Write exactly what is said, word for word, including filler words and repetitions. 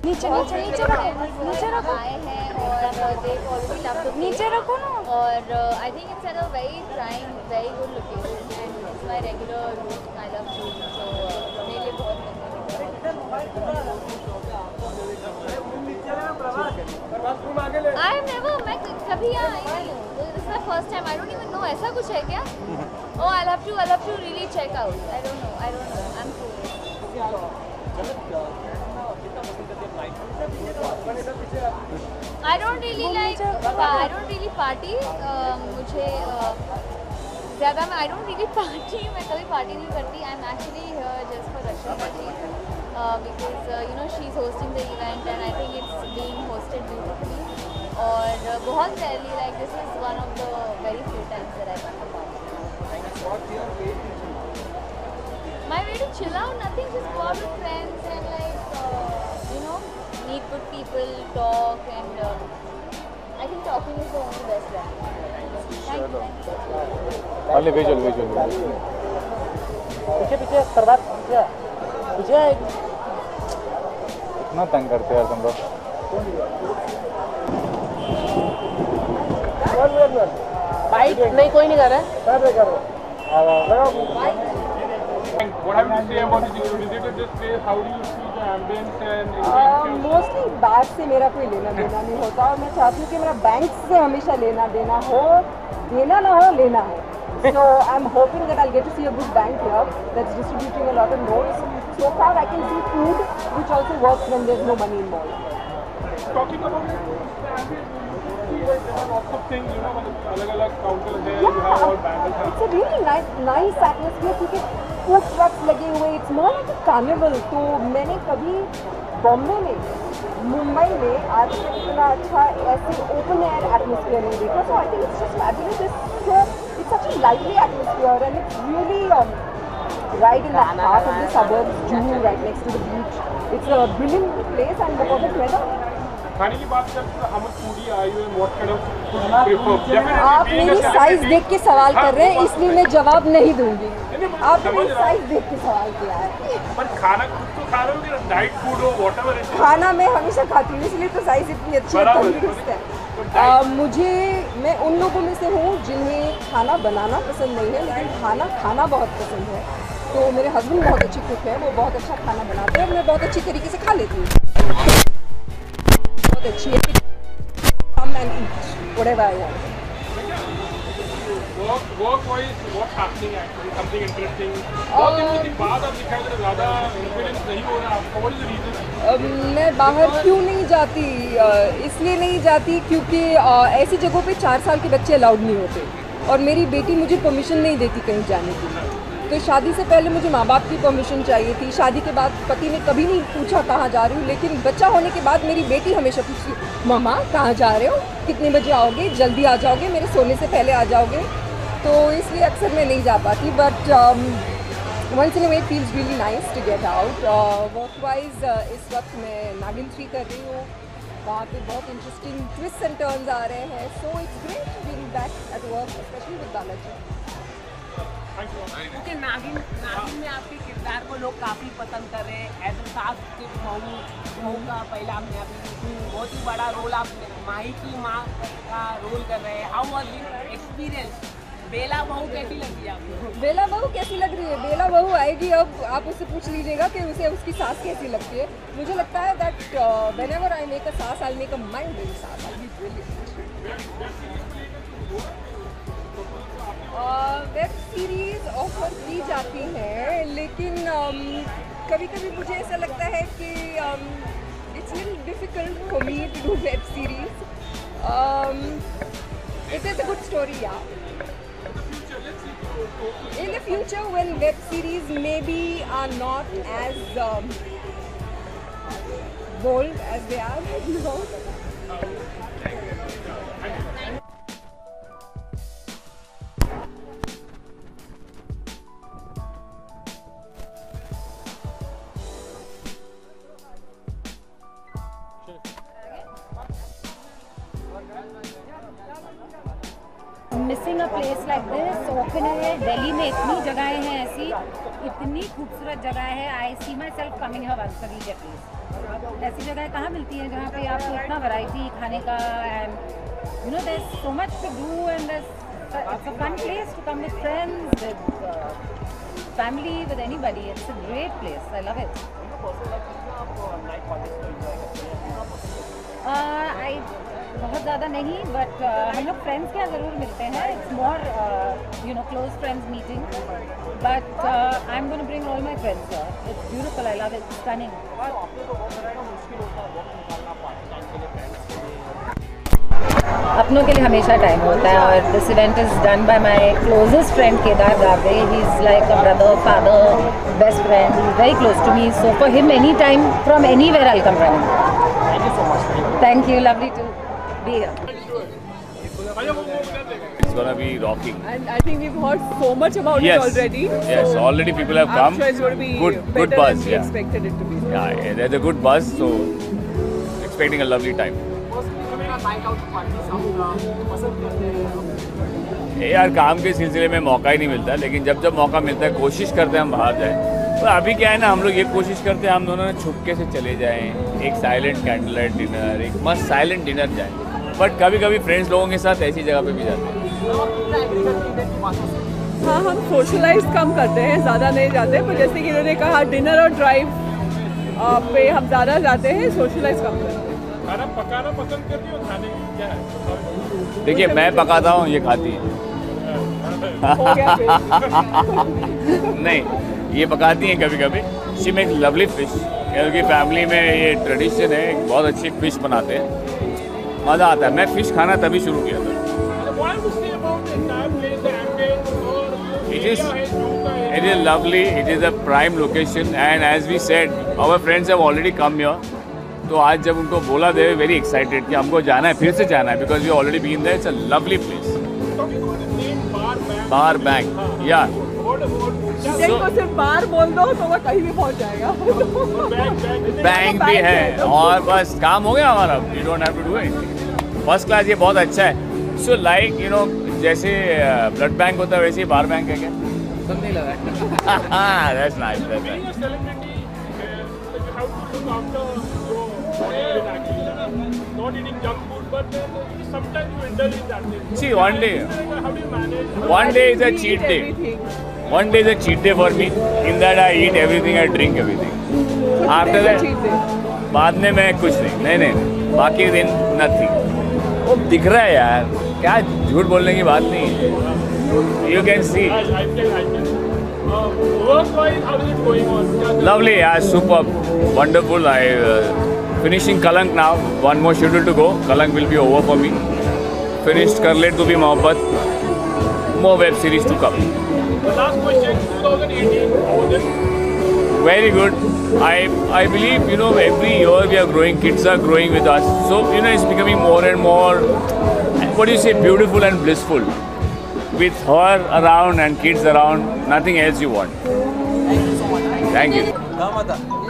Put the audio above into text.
नीचे नीचे नीचे रखो, नीचे रखो आए हैं और नीचे रखो ना। और I think it's at a very prime very good location and it's my regular route I love shooting so मेरे लिए बहुत आई एम नेवर मैं कभी यहाँ आई नहीं हूँ, this is my first time. I don't even know ऐसा कुछ है क्या? Oh I love to I love to really check out. I don't know I don't know I am curious. I don't really like I don't really party मुझे ज़्यादा मैं I don't really party मैं कभी party नहीं करती। I'm actually here just for Rashmi ji because uh, you know she's hosting the event and I think it's being hosted beautifully और बहुत rarely like this is one of the very few times that I come to party. My way to chill out nothing, just go out with friends and like uh, you know meet good people, talk and uh, I think talking is the only best way. Thank you. Only visual, visual. पीछे पीछे सरदार पीछे पीछे इतना तंग करते हैं तुम लोग। बाइक नहीं कोई नहीं कर रहा है। कर कर What have you to say about this? You visited this place. How do you see the ambience and mostly बात से मेरा कोई लेना देना नहीं होता और मैं चाहती हूँ कि मेरा बैंक से हमेशा लेना देना हो, देना ना हो लेना हो। So I'm hoping that I'll get to see a good bank here that's distributing a lot of notes. So far I can see food which also works when there's no money involved. Talking about it, lots of things, you know, अलग-अलग counter है, you have all bangles. It's a really nice nice atmosphere क्योंकि food trucks लगे हुए, it's more like a carnival. तो मैंने कभी बॉम्बे में मुंबई में आज तक इतना अच्छा ऐसे ओपन एयर एटमोसफियर नहीं देखा। So I think it's just fabulous. It's so it's such a lively atmosphere and it's really right in the heart of the suburbs, Juhu, right next to the beach. It's a brilliant place and the perfect weather. खाने की बात करते हैं, how much foodie are you and what kind of food you prefer? आप मेरी size देख के सवाल कर रहे हैं इसलिए मैं जवाब नहीं दूंगी। आपने मेरी साइज देख के सवाल किया है। पर खाना खुद तो खा रहे हो कि डाइट फूड हो whatever it is? खाना मैं हमेशा खाती हूँ इसलिए तो साइज इतनी अच्छी है, तंदुरुस्त है। आ, मुझे मैं उन लोगों में से हूँ जिन्हें खाना बनाना पसंद नहीं है लेकिन खाना खाना बहुत पसंद है। तो मेरे हस्बैंड बहुत अच्छे कुक हैं, वो बहुत अच्छा खाना बनाते हैं और मैं बहुत अच्छी तरीके से खा लेती हूँ। बहुत अच्छी है। Come and eat whatever I want. Work, work-wise, what's happening actually? Something interesting. बहुत दिनों के बाद अब दिखाई दे रहा ज़्यादा influence नहीं हो रहा आपका। What is the reason? मैं बाहर क्यों नहीं जाती? इसलिए नहीं जाती क्योंकि ऐसी जगहों पे चार साल के बच्चे अलाउड नहीं होते और मेरी बेटी मुझे परमिशन नहीं देती कहीं जाने की। तो शादी से पहले मुझे माँ बाप की परमिशन चाहिए थी। शादी के बाद पति ने कभी नहीं पूछा कहाँ जा रही हूँ, लेकिन बच्चा होने के बाद मेरी बेटी हमेशा पूछती मामा कहाँ जा रहे हो, कितने बजे आओगे, जल्दी आ जाओगे, मेरे सोने से पहले आ जाओगे। तो इसलिए अक्सर मैं नहीं जा पाती। But once in a way feels really nice to get out. Work wise इस वक्त मैं नागिन थ्री कर रही हूँ, वहाँ पे बहुत इंटरेस्टिंग ट्विस्ट एंड टर्न्स आ रहे हैं। So it's great being back at work specially with Balaji. Okay, Naagin Naagin में आपके किरदार को लोग काफ़ी पसंद कर रहे हैं। एज अ सास के बहू बहू का पहला आपने अभी बहुत ही बड़ा रोल आप माही की माँ का रोल कर रहे हैं। How was your experience? Bela बहू कैसी लगी आपको? बेला बहू कैसी लग रही है? बेला बहू आएगी, अब आप उससे पूछ लीजिएगा कि उसे उसकी सास कैसी लगती है। मुझे लगता है that whenever I make a सास I make a mind blowing सास। I be brilliant. Web series offer की जाती हैं लेकिन कभी कभी मुझे ऐसा लगता है कि it's little difficult for me to do web series. It is a good story या in the future when web series maybe are not as um, bold as they are right now. Missing a place like this. Open है, दिल्ली में इतनी जगहें हैं ऐसी, इतनी खूबसूरत जगह है. I see myself coming here once a week at least. ऐसी जगह कहाँ मिलती हैं जहाँ पे आपको इतना वैरायटी खाने का, and you know there is so much to do, and it's a fun place to come with friends, with family, with anybody. It's a great place. I love it. I बहुत ज़्यादा नहीं, but uh, हम लोग friends के यहाँ ज़रूर मिलते हैं. It's more you know close friends meeting, but I am gonna bring all my friends. It's beautiful. I love it. Stunning. अपनों के लिए हमेशा टाइम होता है, और this event is done by my closest friend Kedar Gawre. He is like a brother, father, best friend. He is very close to me, so for him any time from anywhere I come running. Thank you. Lovely to be here. It's gonna be rocking. And I think we've heard so much about Yes. it already. Yes, so already people have I'm come. sure it's going to be Good- better good buzz, than we yeah. expected it to be. Yeah, yeah, there's a good buzz, so expecting a lovely time. ये यार काम के सिलसिले में मौका ही नहीं मिलता, लेकिन जब जब मौका मिलता है कोशिश करते हैं हम बाहर जाएं. तो अभी क्या है ना, हम लोग ये कोशिश करते हैं हम दोनों ने छुपके से चले जाएं, एक साइलेंट कैंडल लाइट डिनर, एक मस्त साइलेंट डिनर जाएं. बट कभी कभी फ्रेंड्स लोगों के साथ ऐसी जगह पे भी जाते हैं. हाँ, हम सोशलाइज कम करते हैं, ज़्यादा नहीं जाते, पर जैसे कि इन्होंने कहा डिनर और ड्राइव पे हम ज़्यादा जाते हैं, सोशलाइज कम करते हैं. खाना पकाना पसंद करती हो, खाने की क्या है? देखिए, मैं पकाता हूँ, ये खाती है. हो गया फिर. नहीं, ये पकाती हैं कभी कभी. शी मेक्स लवली फिश, क्योंकि फैमिली में ये ट्रेडिशन है, बहुत अच्छी फिश बनाते हैं, मज़ा आता है. मैं फिश खाना तभी शुरू किया था. It is, it is lovely. It is a prime location, and as we said, our friends have already come here. तो आज जब उनको बोला, they were very excited कि हमको जाना है, फिर से जाना है, because we already been there. It's a lovely place. Bar Bank, yeah. जिनको को सिर्फ बार बोल दो तो वो कहीं भी पहुंच जाएगा. बैंक भी है, और बस काम हो गया हमारा. You don't have to do anything. First class. ये बहुत अच्छा है. सो लाइक यू नो, जैसे ब्लड बैंक होता है वैसे ही बार बैंक है क्या? सब नहीं लगा. That's nice. That's nice. Not eating junk food, but sometimes you indulge in that thing. See, one day, How do you manage? one day is a cheat day. One day is a cheat day for me. In that I eat everything, I drink everything. After that, बाद में मैं कुछ नहीं. नहीं नहीं, बाकी दिन nothing. वो दिख रहा है यार, क्या झूठ बोलने की बात नहीं है. You can see. I, I can, I can. Uh, work-wise, how is it going on? Lovely, yeah, superb, wonderful. I uh, finishing Kalank now. One more schedule to go. Kalank will be over for me. Finished Kar Le Tu Bhi Mohabbat. More web series to come. The last question, twenty eighteen, how was it? Very good. I I believe, you know, every year we are growing. Kids are growing with us. So, you know, it's becoming more and more, what do you say, beautiful and blissful. With her around and kids around, nothing else you want. Thank you so much. Thank you.